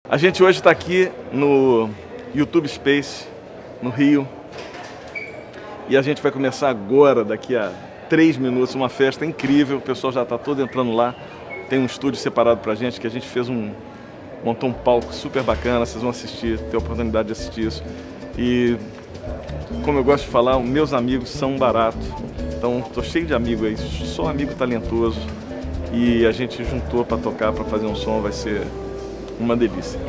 A gente hoje está aqui no YouTube Space, no Rio, e a gente vai começar agora, daqui a 3 minutos, uma festa incrível. O pessoal já está todo entrando lá, tem um estúdio separado para a gente, que a gente fez montou um palco super bacana, vocês vão assistir, ter a oportunidade de assistir isso. E, como eu gosto de falar, meus amigos são baratos, então estou cheio de amigo aí, só amigo talentoso, e a gente juntou para tocar, para fazer um som, vai ser uma delícia.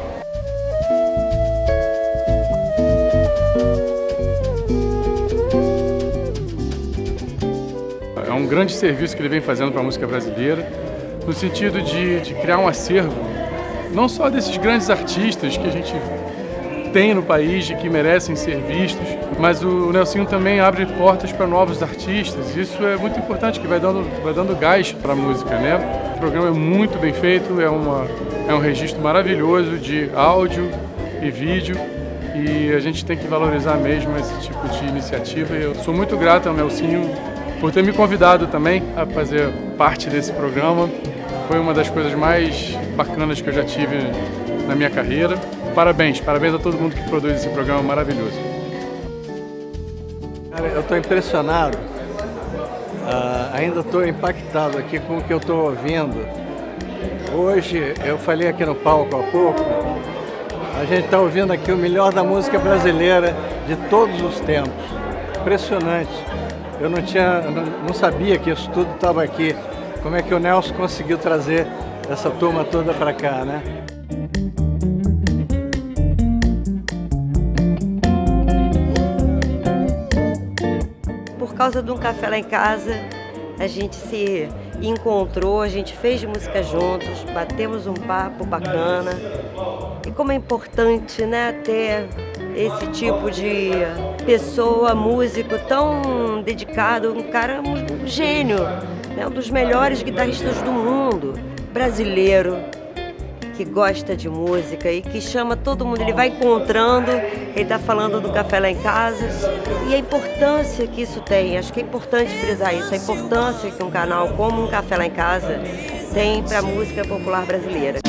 É um grande serviço que ele vem fazendo para a música brasileira, no sentido de criar um acervo, não só desses grandes artistas que a gente tem no país e que merecem ser vistos, mas o Nelsinho também abre portas para novos artistas. Isso é muito importante, que vai dando gás para a música, né? O programa é muito bem feito, é um registro maravilhoso de áudio e vídeo, e a gente tem que valorizar mesmo esse tipo de iniciativa. Eu sou muito grato ao Nelsinho por ter me convidado também a fazer parte desse programa. Foi uma das coisas mais bacanas que eu já tive na minha carreira. Parabéns a todo mundo que produz esse programa maravilhoso. Cara, eu estou impressionado, ainda estou impactado aqui com o que eu estou ouvindo. Hoje, eu falei aqui no palco há pouco, a gente está ouvindo aqui o melhor da música brasileira de todos os tempos. Impressionante. Eu não sabia que isso tudo estava aqui. Como é que o Nelson conseguiu trazer essa turma toda para cá, né? Por causa de um café lá em casa, a gente se encontrou, a gente fez música juntos, batemos um papo bacana. E como é importante, né, ter esse tipo de pessoa, músico tão dedicado, um cara, um gênio, né, um dos melhores guitarristas do mundo, brasileiro, que gosta de música e que chama todo mundo, ele vai encontrando, ele está falando do café lá em casa, e a importância que isso tem. Acho que é importante frisar isso, a importância que um canal como um Café Lá em Casa tem para a música popular brasileira.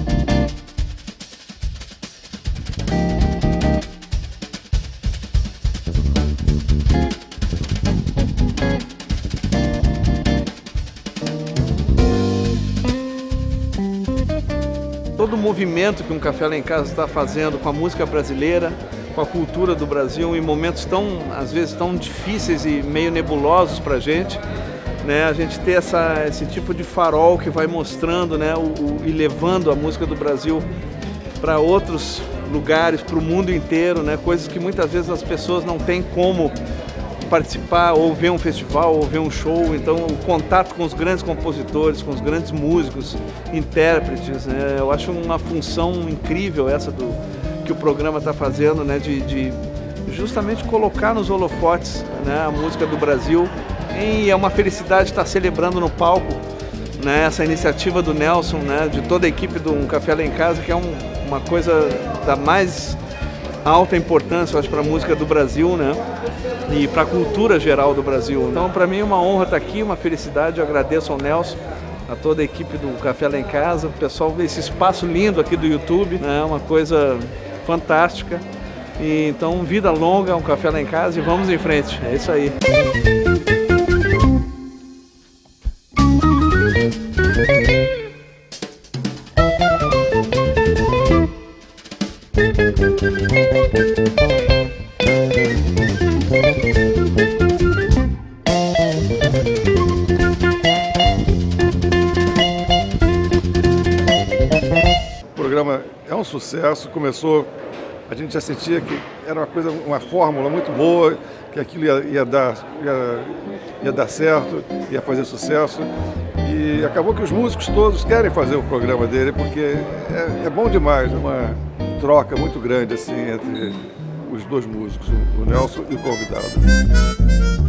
Todo o movimento que um Café Lá em Casa está fazendo com a música brasileira, com a cultura do Brasil, em momentos tão, às vezes, tão difíceis e meio nebulosos para a gente, né? A gente ter esse tipo de farol que vai mostrando, né, e levando a música do Brasil para outros lugares, para o mundo inteiro, né? Coisas que muitas vezes as pessoas não têm como participar, ou ver um festival, ou ver um show. Então o contato com os grandes compositores, com os grandes músicos, intérpretes, né? Eu acho uma função incrível essa que o programa está fazendo, né? De justamente colocar nos holofotes, né, a música do Brasil. E é uma felicidade estar celebrando no palco, né, essa iniciativa do Nelson, né, de toda a equipe do Café Lá em Casa, que é uma coisa da mais alta importância, eu acho, para a música do Brasil, né? E para a cultura geral do Brasil. Então, para mim é uma honra estar aqui, uma felicidade. Eu agradeço ao Nelson, a toda a equipe do Café Lá em Casa, o pessoal, esse espaço lindo aqui do YouTube, né? Uma coisa fantástica. E, então, vida longa, um Café Lá em Casa, e vamos em frente. É isso aí. O programa é um sucesso, começou, a gente já sentia que era uma fórmula muito boa, que aquilo ia dar certo, ia fazer sucesso, e acabou que os músicos todos querem fazer o programa dele, porque é bom demais, é uma troca muito grande assim entre os dois músicos, o Nelson e o convidado.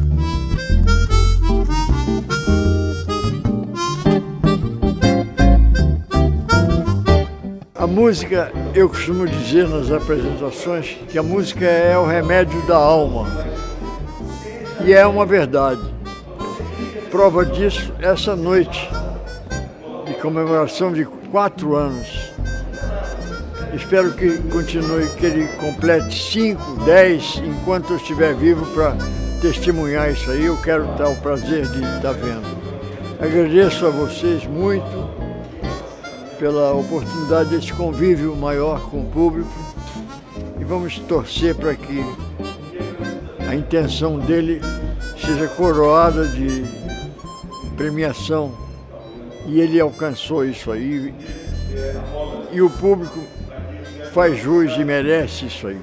A música, eu costumo dizer nas apresentações que a música é o remédio da alma. E é uma verdade. Prova disso, essa noite de comemoração de 4 anos Espero que continue, que ele complete 5, 10, enquanto eu estiver vivo para testemunhar isso aí. Eu quero ter o prazer de estar vendo. Agradeço a vocês muito pela oportunidade desse convívio maior com o público e vamos torcer para que a intenção dele seja coroada de premiação, e ele alcançou isso aí, e o público faz jus e merece isso aí.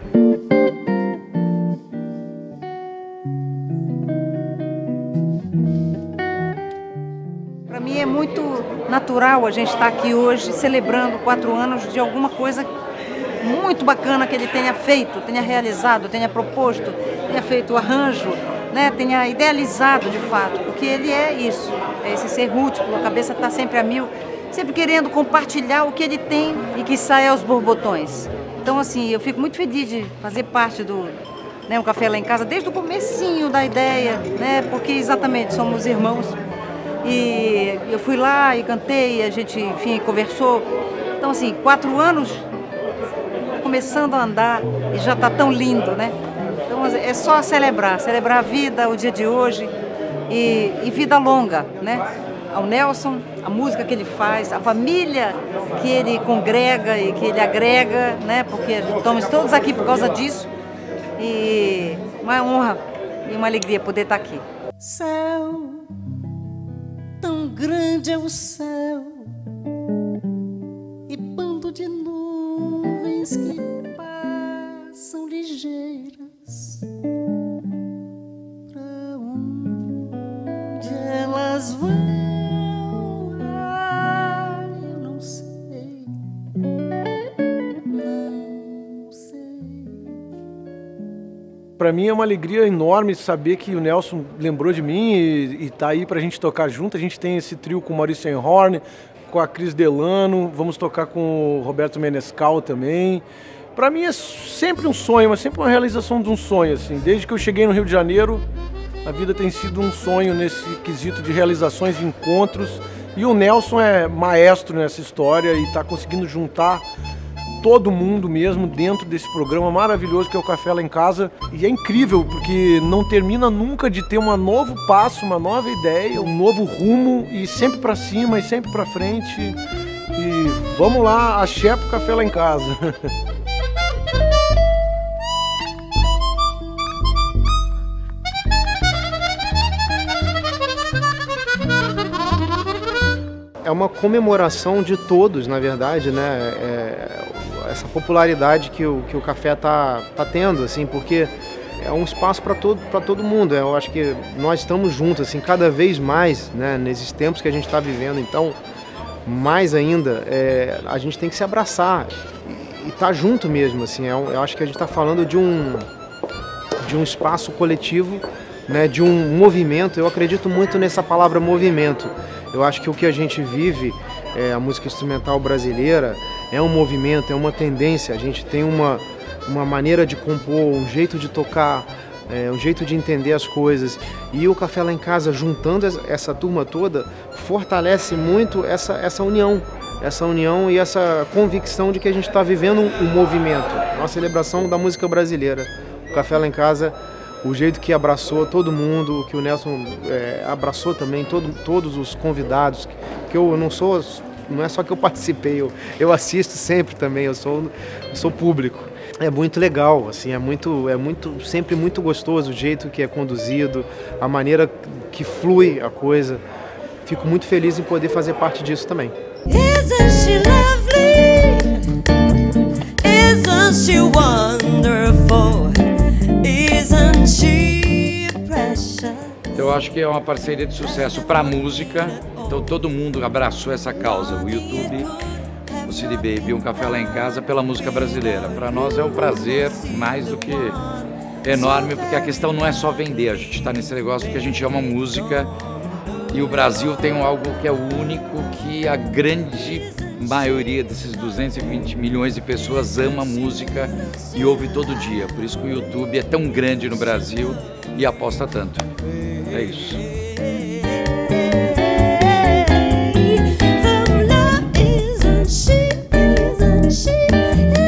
Para mim é muito natural a gente estar aqui hoje celebrando 4 anos de alguma coisa muito bacana que ele tenha feito, tenha realizado, tenha proposto, tenha feito o arranjo, né, tenha idealizado de fato, porque ele é isso, é esse ser múltiplo, a cabeça está sempre a mil, sempre querendo compartilhar o que ele tem e que sai aos borbotões. Então, assim, eu fico muito feliz de fazer parte do Um Café Lá em Casa, desde o comecinho da ideia, né, porque exatamente somos irmãos. E eu fui lá e cantei, a gente, enfim, conversou. Então, assim, 4 anos começando a andar e já está tão lindo, né? Então é só celebrar a vida, o dia de hoje e vida longa, né? Ao Nelson, a música que ele faz, a família que ele congrega e que ele agrega, né? Porque estamos todos aqui por causa disso e uma honra e uma alegria poder estar aqui. Céu, tão grande é o céu e bando de nuvens que passam ligeiras, pra onde elas vão, eu não sei, não sei. Para mim é uma alegria enorme saber que o Nelson lembrou de mim e tá aí pra gente tocar junto. A gente tem esse trio com o Maurício Einhorn, com a Cris Delano, vamos tocar com o Roberto Menescal também. Para mim é sempre um sonho, mas sempre uma realização de um sonho, assim. Desde que eu cheguei no Rio de Janeiro, a vida tem sido um sonho nesse quesito de realizações, de encontros. E o Nelson é maestro nessa história e está conseguindo juntar todo mundo mesmo dentro desse programa maravilhoso que é o Café Lá em Casa. E é incrível, porque não termina nunca de ter um novo passo, uma nova ideia, um novo rumo, e sempre para cima e sempre para frente. E vamos lá, axé pro Café Lá em Casa. É uma comemoração de todos, na verdade, né? Essa popularidade que o café tá tendo, assim, porque é um espaço para todo mundo. Eu acho que nós estamos juntos, assim, cada vez mais, né? Nesses tempos que a gente está vivendo. Então, mais ainda, a gente tem que se abraçar e estar junto mesmo, assim. Eu acho que a gente está falando de um espaço coletivo, né? De um movimento. Eu acredito muito nessa palavra movimento. Eu acho que o que a gente vive, a música instrumental brasileira, é um movimento, é uma tendência. A gente tem uma maneira de compor, um jeito de tocar, um jeito de entender as coisas. E o Café Lá em Casa, juntando essa turma toda, fortalece muito essa união e essa convicção de que a gente está vivendo um movimento, uma celebração da música brasileira. O Café Lá em Casa, o jeito que abraçou todo mundo, que o Nelson abraçou também todos os convidados, que eu não é só que eu participei, eu assisto sempre também, eu sou público. É muito legal, assim, sempre muito gostoso o jeito que é conduzido, a maneira que flui a coisa. Fico muito feliz em poder fazer parte disso também. Isn't she lovely? Isn't she wonderful? Isn't she precious? Eu acho que é uma parceria de sucesso para a música, então todo mundo abraçou essa causa, o YouTube, o CD Baby, Um Café Lá em Casa, pela música brasileira. Para nós é um prazer mais do que enorme, porque a questão não é só vender, a gente está nesse negócio que a gente ama música e o Brasil tem algo que é o único, que a grande maioria desses 220 milhões de pessoas ama música e ouve todo dia. Por isso que o YouTube é tão grande no Brasil e aposta tanto. É isso. The love isn't she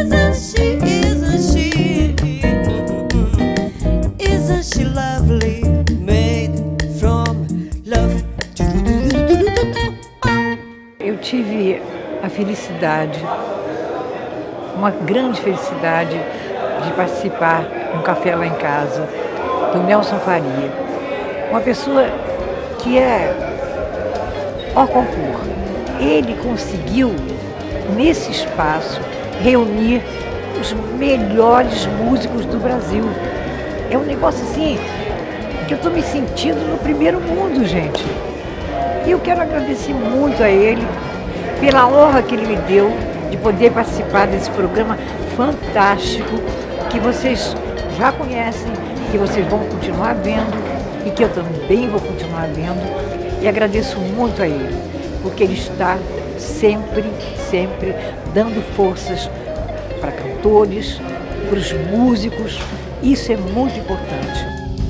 felicidade, uma grande felicidade de participar de um café lá em casa, do Nelson Faria. Uma pessoa que é ao concurso. Ele conseguiu, nesse espaço, reunir os melhores músicos do Brasil. É um negócio assim, que eu estou me sentindo no primeiro mundo, gente. E eu quero agradecer muito a ele pela honra que ele me deu de poder participar desse programa fantástico que vocês já conhecem, que vocês vão continuar vendo e que eu também vou continuar vendo. E agradeço muito a ele, porque ele está sempre, sempre dando forças para cantores, para os músicos. Isso é muito importante.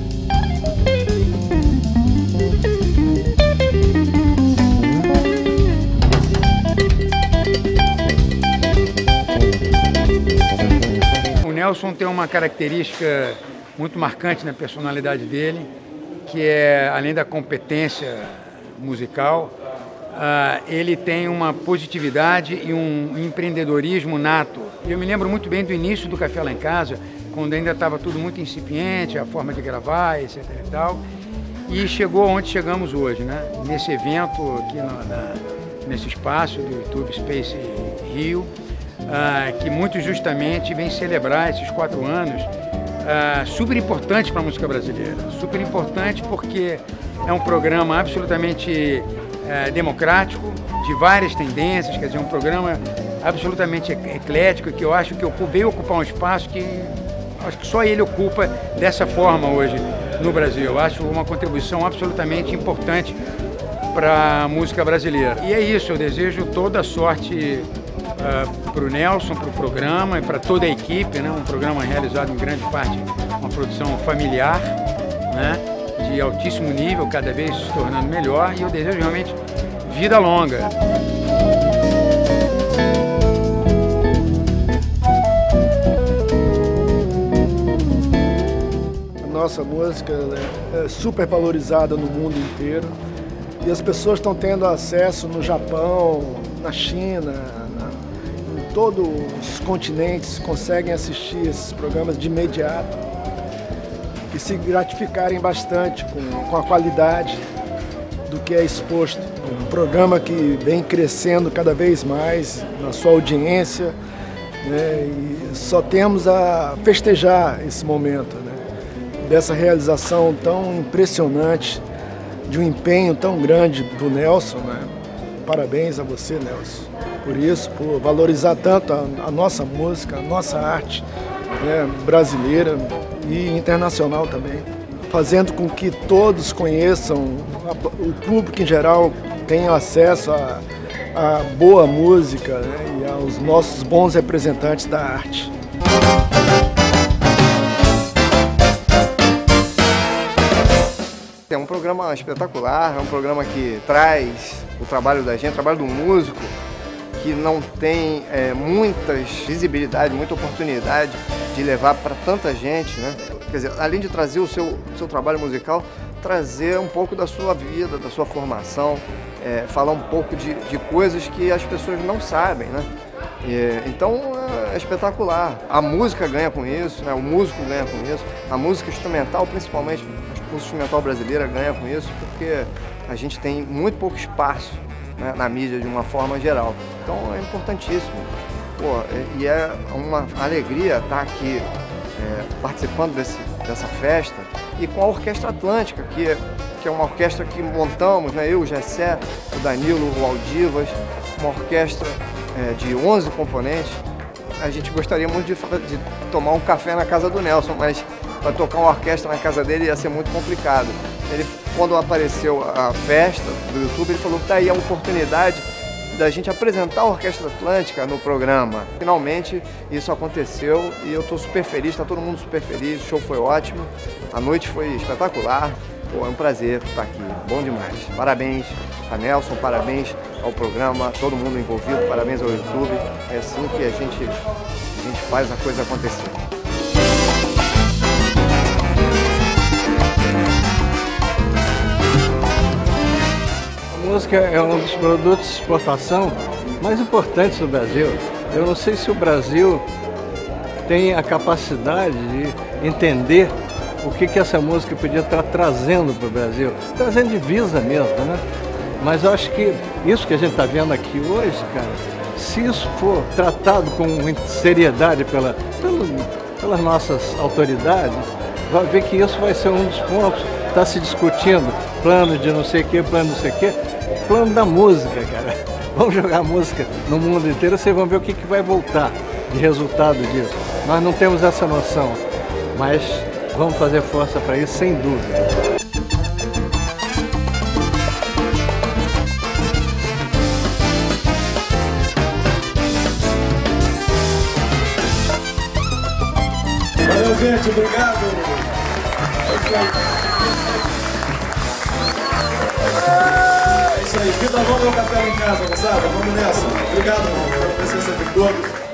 O Nelson tem uma característica muito marcante na personalidade dele, que é, além da competência musical, ele tem uma positividade e um empreendedorismo nato. Eu me lembro muito bem do início do Café Lá em Casa, quando ainda estava tudo muito incipiente, a forma de gravar, etc. e tal, e chegou onde chegamos hoje, né? Nesse evento aqui nesse espaço do YouTube Space Rio, que muito justamente vem celebrar esses 4 anos super importantes para a música brasileira. Super importante porque é um programa absolutamente democrático, de várias tendências, quer dizer, um programa absolutamente eclético, que eu acho que veio ocupar um espaço que acho que só ele ocupa dessa forma hoje no Brasil. Eu acho uma contribuição absolutamente importante para a música brasileira. E é isso, eu desejo toda a sorte para o Nelson, para o programa e para toda a equipe, né? Um programa realizado em grande parte, uma produção familiar, né? De altíssimo nível, cada vez se tornando melhor, e eu desejo realmente vida longa. A nossa música é super valorizada no mundo inteiro e as pessoas estão tendo acesso no Japão, na China, em todos os continentes, conseguem assistir esses programas de imediato e se gratificarem bastante com a qualidade do que é exposto. Um programa que vem crescendo cada vez mais na sua audiência, né? E só temos a festejar esse momento, né? Dessa realização tão impressionante, de um empenho tão grande do Nelson, né? Parabéns a você, Nelson, por isso, por valorizar tanto a nossa música, a nossa arte, né? Brasileira e internacional também, fazendo com que todos conheçam, o público em geral tenha acesso a boa música, né? E aos nossos bons representantes da arte. É um programa espetacular, é um programa que traz o trabalho da gente, o trabalho do músico, que não tem muitas visibilidade, muita oportunidade de levar para tanta gente, né? Quer dizer, além de trazer o seu trabalho musical, trazer um pouco da sua vida, da sua formação, falar um pouco de coisas que as pessoas não sabem, né? Então é espetacular. A música ganha com isso, né? O músico ganha com isso, a música instrumental, principalmente a música instrumental brasileira, ganha com isso, porque a gente tem muito pouco espaço, né, na mídia de uma forma geral. Então é importantíssimo. Pô, e é uma alegria estar aqui participando dessa festa e com a Orquestra Atlântica, que é uma orquestra que montamos, né, eu, o Gessé, o Danilo, o Aldivas, uma orquestra de 11 componentes. A gente gostaria muito de tomar um café na casa do Nelson, mas para tocar uma orquestra na casa dele ia ser muito complicado. Quando apareceu a festa do YouTube, ele falou que tá aí a oportunidade da gente apresentar a Orquestra Atlântica no programa. Finalmente isso aconteceu e eu estou super feliz, está todo mundo super feliz, o show foi ótimo, a noite foi espetacular. Pô, é um prazer estar aqui, bom demais. Parabéns a Nelson, parabéns ao programa, todo mundo envolvido, parabéns ao YouTube. É assim que a gente faz a coisa acontecer. A música é um dos produtos de exportação mais importantes do Brasil. Eu não sei se o Brasil tem a capacidade de entender o que essa música podia estar trazendo para o Brasil, trazendo divisa mesmo, né? Mas eu acho que isso que a gente está vendo aqui hoje, cara, se isso for tratado com seriedade pelas nossas autoridades, vai ver que isso vai ser um dos pontos. Está se discutindo plano de não sei o que, plano de não sei o que, plano da música, cara. Vamos jogar música no mundo inteiro, vocês vão ver o que vai voltar de resultado disso. Nós não temos essa noção, mas vamos fazer força para isso, sem dúvida. Valeu, gente, obrigado. É isso aí, vida longa ao café lá em casa, moçada. Vamos nessa. Obrigado pela presença de todos.